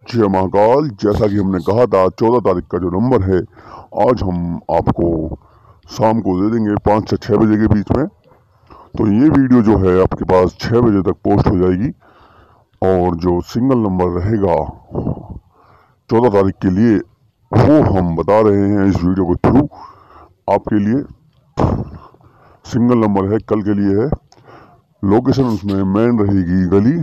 जय महाकाल। जैसा कि हमने कहा था 14 तारीख का जो नंबर है आज हम आपको शाम को दे देंगे 5 से 6 बजे के बीच में। तो ये वीडियो जो है आपके पास 6 बजे तक पोस्ट हो जाएगी और जो सिंगल नंबर रहेगा 14 तारीख के लिए वो हम बता रहे हैं इस वीडियो के थ्रू आपके लिए। सिंगल नंबर है, कल के लिए है। लोकेशन उसमें मेन रहेगी गली,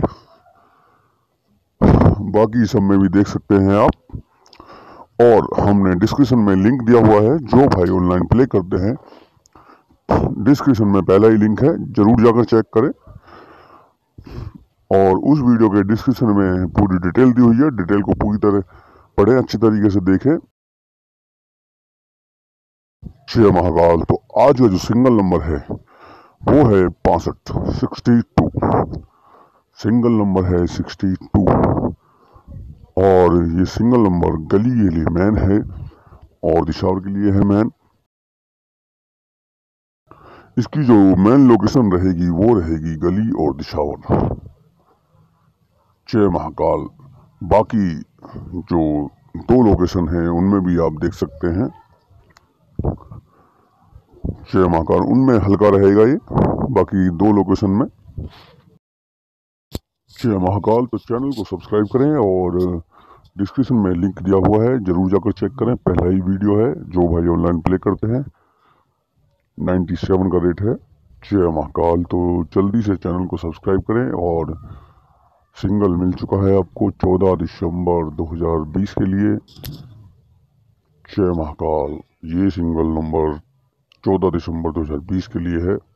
बाकी सब में भी देख सकते हैं आप। और हमने डिस्क्रिप्शन में लिंक दिया हुआ है, जो भाई ऑनलाइन प्ले करते हैं डिस्क्रिप्शन में पहला ही लिंक है, जरूर जाकर चेक करें। और उस वीडियो के डिस्क्रिप्शन में पूरी डिटेल दी हुई है, डिटेल को पूरी तरह पढ़ें, अच्छी तरीके से देखें। जय महाकाल। तो आज का जो सिंगल नंबर है वो है 65, 62। सिंगल नंबर है 62 और ये सिंगल नंबर गली के लिए मैन है और दिशावर के लिए है मैन। इसकी जो मेन लोकेशन रहेगी वो रहेगी गली और दिशावर। जय महाकाल। बाकी जो 2 लोकेशन हैं उनमें भी आप देख सकते हैं। जय महाकाल, उनमें हल्का रहेगा ये, बाकी 2 लोकेशन में। जय महाकाल। तो चैनल को सब्सक्राइब करें और डिस्क्रिप्शन में लिंक दिया हुआ है, जरूर जाकर चेक करें। पहला ही वीडियो है, जो भाई ऑनलाइन प्ले करते हैं 97 का रेट है। जय महाकाल। तो जल्दी से चैनल को सब्सक्राइब करें। और सिंगल मिल चुका है आपको 14 दिसंबर 2020 के लिए। जय महाकाल। ये सिंगल नंबर 14 दिसंबर 2020 के लिए है।